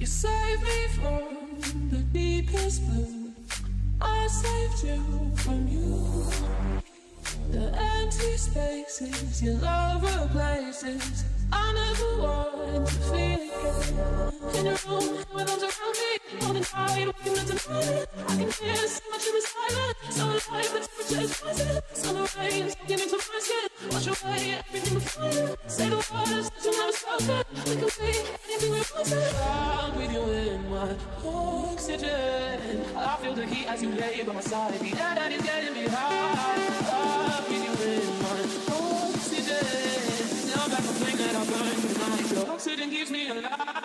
You saved me from the deepest blue. I saved you from you. The empty spaces your love replaces. I never want to feel again. In your room with arms around me, holding tight, waking up tonight. I can hear so much in the silence. So alive, the temperature is rising. Summer rain soaking into my skin. Wash away everything before you. Say the words that you never spoken. We can be anything we want to. I'm with you in my oxygen. I feel the heat as you lay by my side. The air that is getting me high. I'm with you in my oxygen. Now back the flame that I burn tonight. Your oxygen keeps me alive.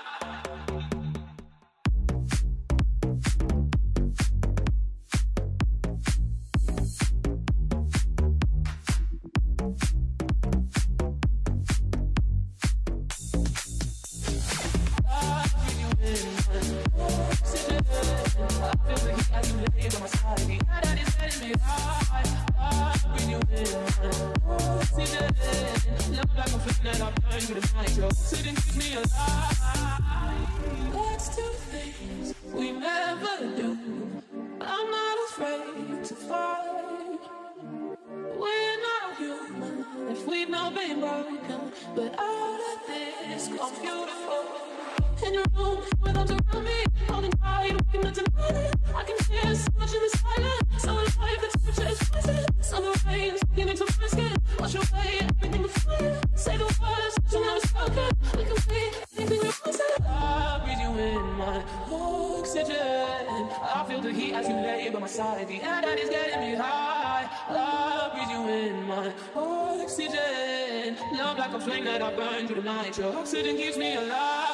Let's do things we never do. I'm not afraid to fight. We're not human if we've not been broken, but out of this comes beautiful. In your room with arms around me, holding tight, waking up tonight. I can hear so much in the silence. So alive, the temperature is rising. Summer rain soaking into my skin. Wash away everything before you. Say the words that you never spoken. We can be anything we want to. I breathe you in my oxygen. I feel the heat as you lay by my side. The air that is getting me high. I breathe you in my oxygen. Love like a flame that I burn through the night. Your oxygen keeps me alive.